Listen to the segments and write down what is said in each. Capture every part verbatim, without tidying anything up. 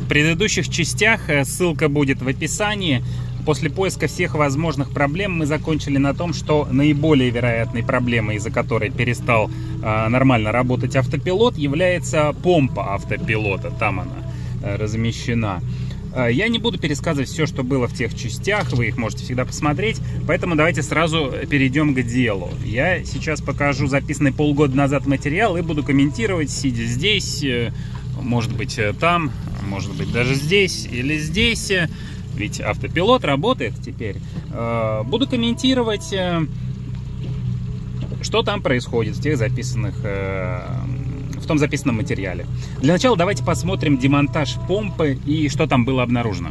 В предыдущих частях, ссылка будет в описании, после поиска всех возможных проблем мы закончили на том, что наиболее вероятной проблемой, из-за которой перестал э, нормально работать автопилот, является помпа автопилота. Там она э, размещена. Э, я не буду пересказывать все, что было в тех частях, вы их можете всегда посмотреть, поэтому давайте сразу перейдем к делу. Я сейчас покажу записанный полгода назад материал и буду комментировать, сидя здесь, э, может быть там, может быть даже здесь или здесь. Ведь автопилот работает теперь. Буду комментировать, что там происходит в тех записанных, в том записанном материале. Для начала давайте посмотрим демонтаж помпы и что там было обнаружено.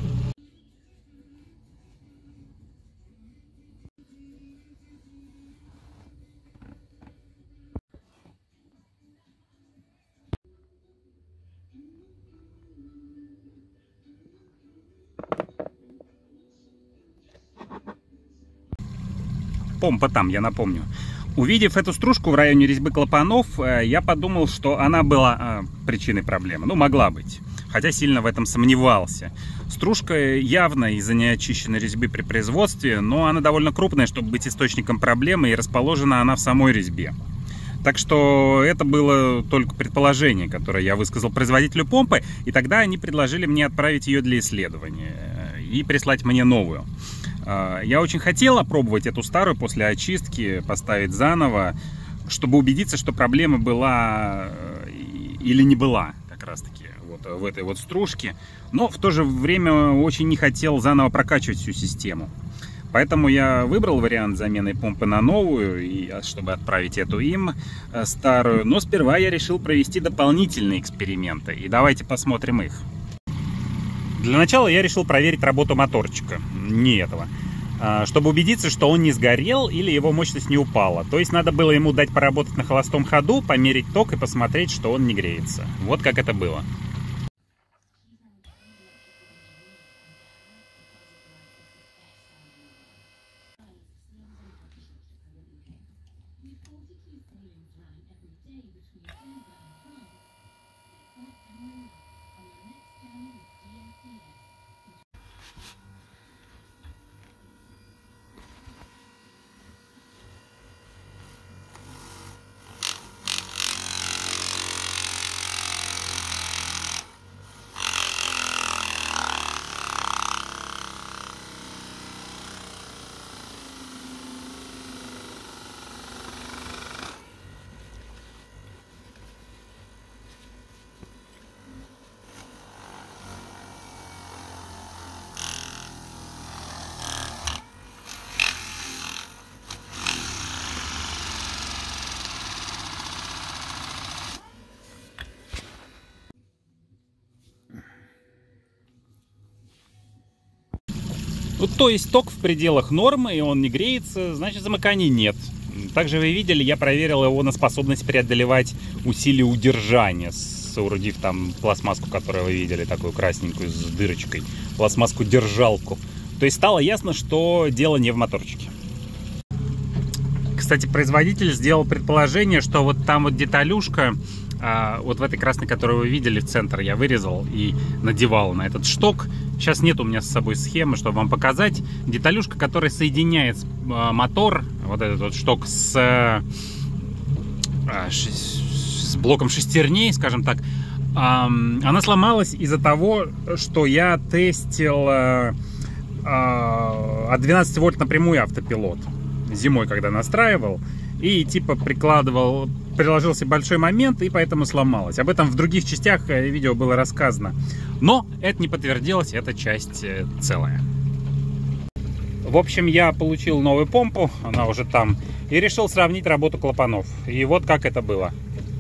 Помпа там, я напомню. Увидев эту стружку в районе резьбы клапанов, я подумал, что она была причиной проблемы. Ну, могла быть. Хотя сильно в этом сомневался. Стружка явно из-за неочищенной резьбы при производстве, но она довольно крупная, чтобы быть источником проблемы, и расположена она в самой резьбе. Так что это было только предположение, которое я высказал производителю помпы, и тогда они предложили мне отправить ее для исследования и прислать мне новую. Я очень хотел опробовать эту старую после очистки, поставить заново, чтобы убедиться, что проблема была или не была как раз таки вот в этой вот стружке. Но в то же время очень не хотел заново прокачивать всю систему. Поэтому я выбрал вариант замены помпы на новую, и, чтобы отправить эту им старую. Но сперва я решил провести дополнительные эксперименты. И давайте посмотрим их. Для начала я решил проверить работу моторчика, не этого, чтобы убедиться, что он не сгорел или его мощность не упала. То есть надо было ему дать поработать на холостом ходу, померить ток и посмотреть, что он не греется. Вот как это было. Ну, то есть ток в пределах нормы, и он не греется, значит замыканий нет. Также вы видели, я проверил его на способность преодолевать усилие удержания, соорудив там пластмасску, которую вы видели, такую красненькую с дырочкой, пластмасску-держалку. То есть стало ясно, что дело не в моторчике. Кстати, производитель сделал предположение, что вот там вот деталюшка, а, вот в этой красной, которую вы видели, в центр я вырезал и надевал на этот шток. Сейчас нет у меня с собой схемы, чтобы вам показать. Деталюшка, которая соединяет а, мотор, вот этот вот шток с, а, с блоком шестерней, скажем так, а, она сломалась из-за того, что я тестил а, а, от двенадцати вольт напрямую автопилот. Зимой, когда настраивал, и типа прикладывал, приложился большой момент, и поэтому сломалось. Об этом в других частях видео было рассказано. Но это не подтвердилось, эта часть целая. В общем, я получил новую помпу, она уже там, и решил сравнить работу клапанов. И вот как это было.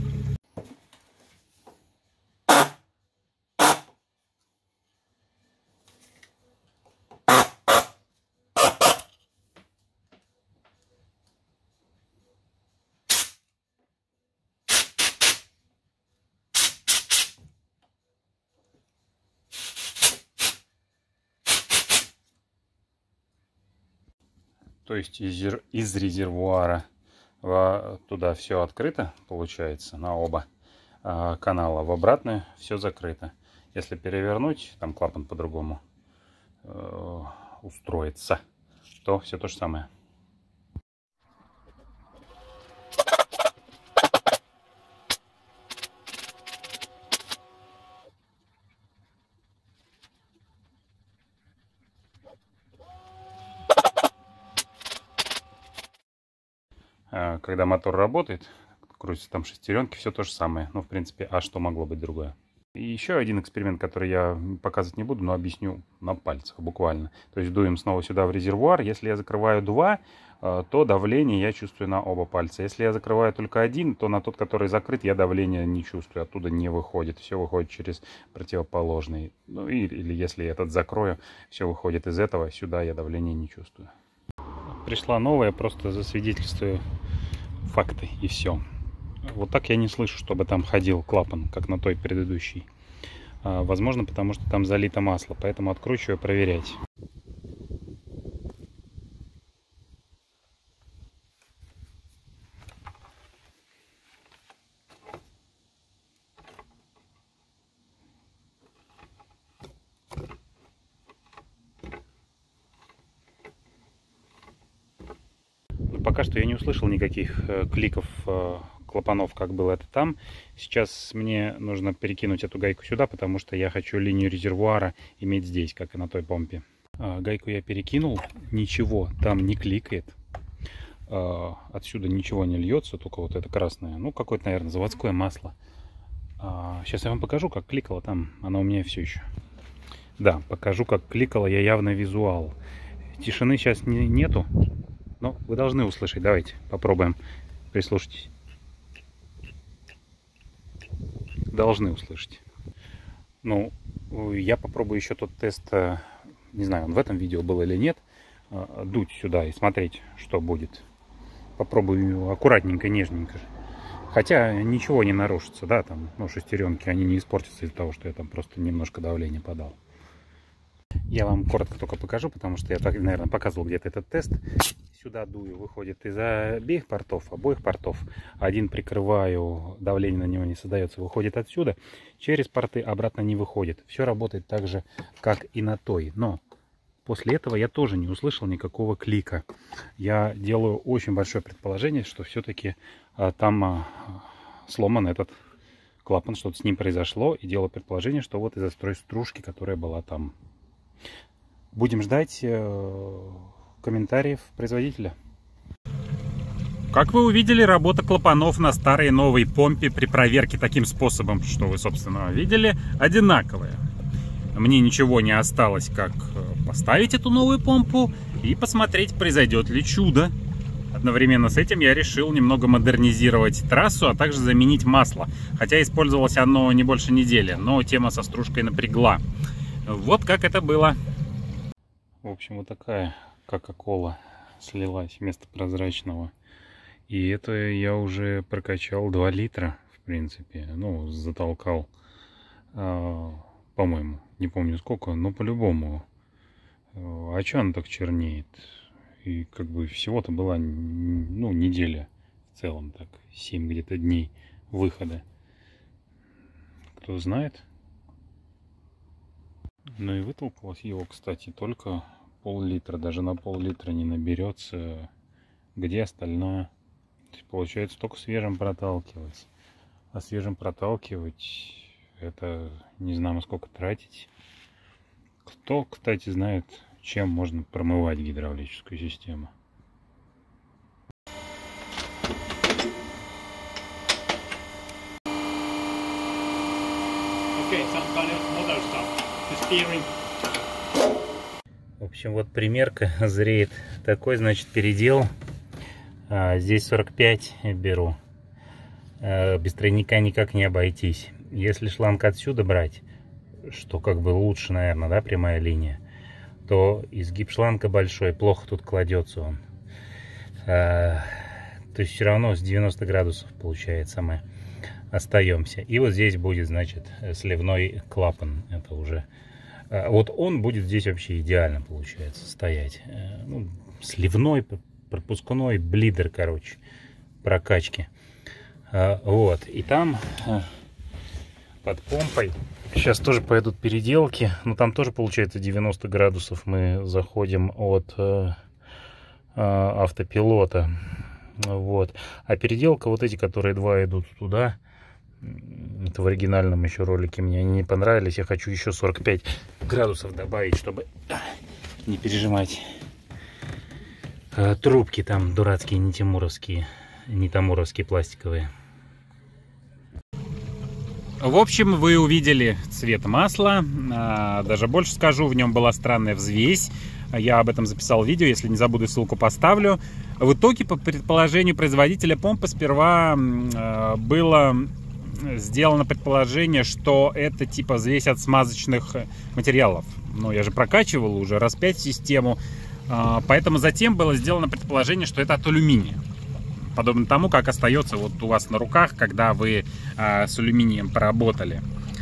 То есть из, из резервуара в, туда все открыто, получается, на оба а, канала. В обратную все закрыто. Если перевернуть, там клапан по-другому э, устроится, то все то же самое. Когда мотор работает, крутятся там шестеренки, все то же самое. Ну, в принципе, а что могло быть другое? И еще один эксперимент, который я показывать не буду, но объясню на пальцах буквально. То есть дуем снова сюда в резервуар. Если я закрываю два, то давление я чувствую на оба пальца. Если я закрываю только один, то на тот, который закрыт, я давление не чувствую. Оттуда не выходит. Все выходит через противоположный. Ну, или, или если я этот закрою, все выходит из этого. Сюда я давление не чувствую. Пришла новая, просто засвидетельствую факты и все. Вот так я не слышу, чтобы там ходил клапан, как на той предыдущей. А, возможно, потому что там залито масло, поэтому откручиваю проверять. Пока что я не услышал никаких э, кликов э, клапанов, как было это там. Сейчас мне нужно перекинуть эту гайку сюда, потому что я хочу линию резервуара иметь здесь, как и на той помпе. Э, гайку я перекинул, ничего там не кликает. Э, отсюда ничего не льется, только вот это красное. Ну, какое-то, наверное, заводское масло. Э, сейчас я вам покажу, как кликало там. Оно у меня все еще. Да, покажу, как кликало я явно визуал. Тишины сейчас не, нету. Но вы должны услышать. Давайте попробуем. Прислушайтесь. Должны услышать. Ну, я попробую еще тот тест. Не знаю, он в этом видео был или нет. Дуть сюда и смотреть, что будет. Попробую аккуратненько, нежненько. Хотя ничего не нарушится, да, там, ну, шестеренки, они не испортятся из-за того, что я там просто немножко давления подал. Я вам коротко только покажу, потому что я, так, наверное, показывал где-то этот тест. Сюда дую, выходит из обеих портов, обоих портов. Один прикрываю, давление на него не создается, выходит отсюда. Через порты обратно не выходит. Все работает так же, как и на той. Но после этого я тоже не услышал никакого клика. Я делаю очень большое предположение, что все-таки а, там а, сломан этот клапан, что-то с ним произошло. И делаю предположение, что вот из-за стружки, которая была там. Будем ждать э, комментариев производителя. Как вы увидели, работа клапанов на старой и новой помпе при проверке таким способом, что вы, собственно, видели, одинаковая. Мне ничего не осталось, как поставить эту новую помпу и посмотреть, произойдет ли чудо. Одновременно с этим я решил немного модернизировать трассу, а также заменить масло. Хотя использовалось оно не больше недели, но тема со стружкой напрягла. Вот как это было. В общем, вот такая кока-кола слилась вместо прозрачного. И это я уже прокачал два литра, в принципе. Ну, затолкал, э, по-моему, не помню сколько, но по-любому. А что она так чернеет? И как бы всего-то была, ну, неделя в целом, так, семь где-то дней выхода. Кто знает? Ну и вытолкалось его, кстати, только пол-литра. Даже на пол-литра не наберется. Где остальное? Получается, только свежим проталкивать. А свежим проталкивать, это не знаю, сколько тратить. Кто, кстати, знает, чем можно промывать гидравлическую систему. Okay, some kind of model stuff. В общем, вот примерка зреет. Такой, значит, передел. А, здесь сорок пять беру. А, без тройника никак не обойтись. Если шланг отсюда брать, что как бы лучше, наверное, да, прямая линия, то изгиб шланга большой, плохо тут кладется он. А, то есть все равно с девяноста градусов получается мы остаемся. И вот здесь будет, значит, сливной клапан. Это уже... Вот он будет здесь вообще идеально, получается, стоять. Ну, сливной, пропускной, блидер, короче, прокачки. Вот. И там под помпой Сейчас тоже пойдут переделки, но там тоже получается девяносто градусов. Мы заходим от э, э, автопилота. Вот. А переделка, вот эти, которые два идут туда, это в оригинальном еще ролике мне они не понравились. Я хочу еще сорок пять градусов добавить, чтобы не пережимать э, трубки там дурацкие, не тимуровские, не тамуровские пластиковые. В общем, вы увидели цвет масла, даже больше скажу, в нем была странная взвесь. Я об этом записал видео, если не забуду, ссылку поставлю. В итоге, по предположению производителя помпы, сперва было сделано предположение, что это типа взвесь от смазочных материалов. Но я же прокачивал уже раз пять систему, поэтому затем было сделано предположение, что это от алюминия. Подобно тому, как остается вот у вас на руках, когда вы а, с алюминием поработали.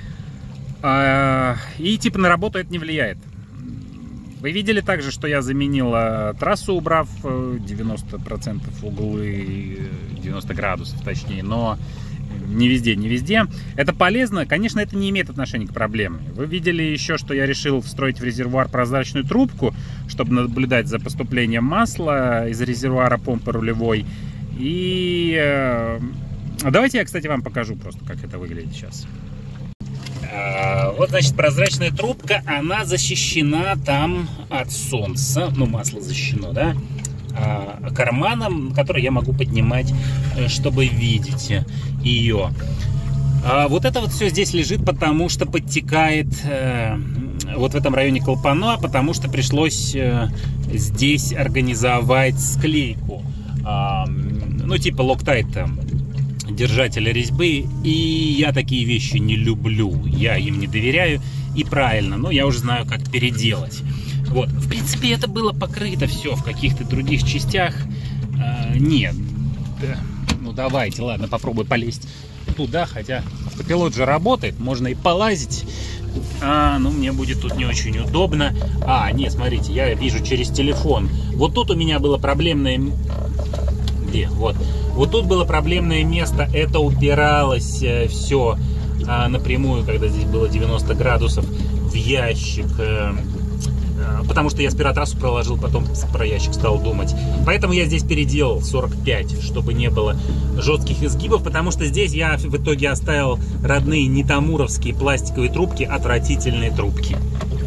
А, и типа на работу это не влияет. Вы видели также, что я заменил а, трассу, убрав девяносто процентов углы, девяносто градусов точнее, но не везде, не везде. Это полезно, конечно, это не имеет отношения к проблеме. Вы видели еще, что я решил встроить в резервуар прозрачную трубку, чтобы наблюдать за поступлением масла из резервуара помпы рулевой. И э, давайте я, кстати, вам покажу просто, как это выглядит сейчас. А, вот, значит, прозрачная трубка, она защищена там от солнца. Ну, масло защищено, да? А, карманом, который я могу поднимать, чтобы видеть ее. А вот это вот все здесь лежит, потому что подтекает э, вот в этом районе клапана, потому что пришлось э, здесь организовать склейку. Ну, типа Loctite там, держателя резьбы. И я такие вещи не люблю. Я им не доверяю. И правильно, но я уже знаю, как переделать. Вот, в принципе, это было покрыто все в каких-то других частях. А, нет. Да. Ну, давайте, ладно, попробую полезть туда. Хотя автопилот же работает, можно и полазить. А, ну, мне будет тут не очень удобно. А, нет, смотрите, я вижу через телефон. Вот тут у меня было проблемное... Где? Вот. Вот тут было проблемное место. Это упиралось э, все э, напрямую, когда здесь было девяносто градусов, в ящик. Э, э, потому что я сперва трассу проложил, потом про ящик стал думать. Поэтому я здесь переделал сорок пять, чтобы не было жестких изгибов. Потому что здесь я в итоге оставил родные нетамуровские пластиковые трубки, отвратительные трубки.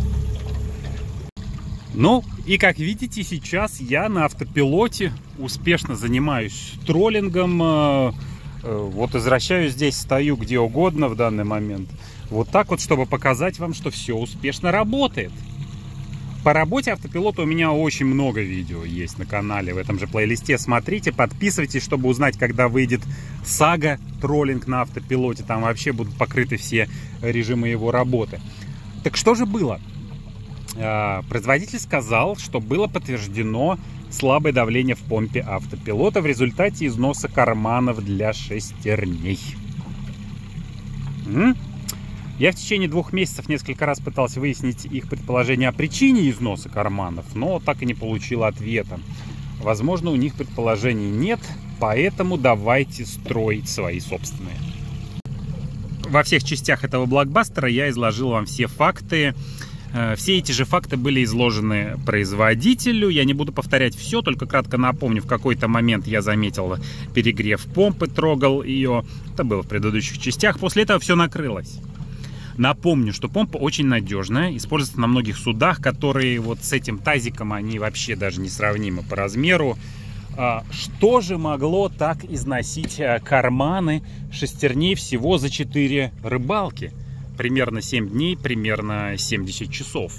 Ну, и как видите, сейчас я на автопилоте успешно занимаюсь троллингом. Вот возвращаюсь здесь, стою где угодно в данный момент. Вот так вот, чтобы показать вам, что все успешно работает. По работе автопилота у меня очень много видео есть на канале, в этом же плейлисте. Смотрите, подписывайтесь, чтобы узнать, когда выйдет сага троллинг на автопилоте. Там вообще будут покрыты все режимы его работы. Так что же было? Производитель сказал, что было подтверждено слабое давление в помпе автопилота в результате износа карманов для шестерней. М? Я в течение двух месяцев несколько раз пытался выяснить их предположение о причине износа карманов, но так и не получил ответа. Возможно, у них предположений нет, поэтому давайте строить свои собственные. Во всех частях этого блокбастера я изложил вам все факты. Все эти же факты были изложены производителю. Я не буду повторять все, только кратко напомню, в какой-то момент я заметил перегрев помпы, трогал ее. Это было в предыдущих частях. После этого все накрылось. Напомню, что помпа очень надежная, используется на многих судах, которые вот с этим тазиком, они вообще даже несравнимы по размеру. Что же могло так износить карманы шестерней всего за четыре рыбалки? Примерно семь дней, примерно семьдесят часов.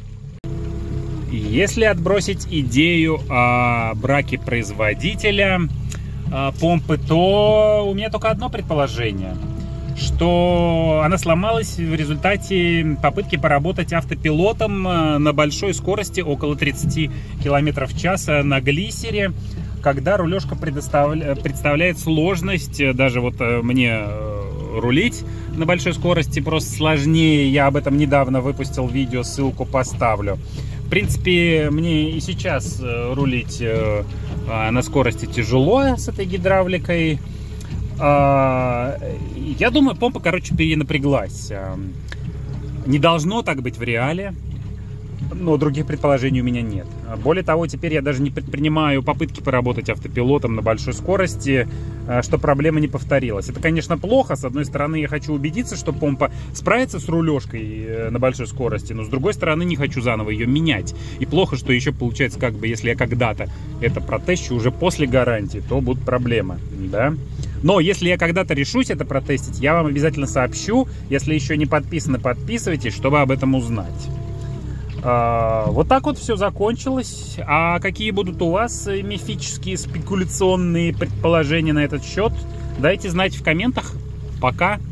Если отбросить идею о браке производителя помпы, то у меня только одно предположение, что она сломалась в результате попытки поработать автопилотом на большой скорости, около тридцати километров в час на глиссере, когда рулежка представляет сложность, даже вот мне рулить на большой скорости просто сложнее. Я об этом недавно выпустил видео, ссылку поставлю. В принципе, мне и сейчас рулить на скорости тяжело с этой гидравликой. Я думаю, помпа, короче, перенапряглась. Не должно так быть в реале, но других предположений у меня нет. Более того, теперь я даже не предпринимаю попытки поработать автопилотом на большой скорости, что проблема не повторилась. Это, конечно, плохо. С одной стороны, я хочу убедиться, что помпа справится с рулежкой на большой скорости, но с другой стороны, не хочу заново ее менять. И плохо, что еще получается, как бы, если я когда-то это протещу уже после гарантии, то будут проблемы, да? Но если я когда-то решусь это протестить, я вам обязательно сообщу. Если еще не подписаны, подписывайтесь, чтобы об этом узнать. А, вот так вот все закончилось. А какие будут у вас мифические, спекуляционные предположения на этот счет? Дайте знать в комментах. Пока!